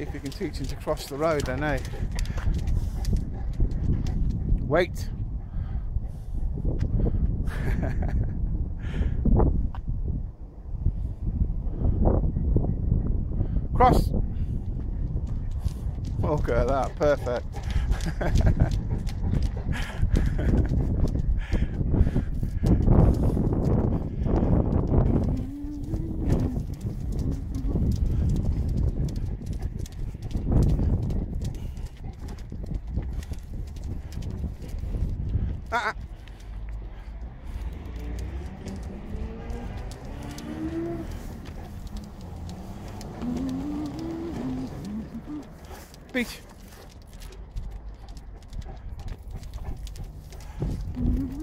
See if you can teach him to cross the road then, eh? Wait. Cross. Look at that, perfect. Beach.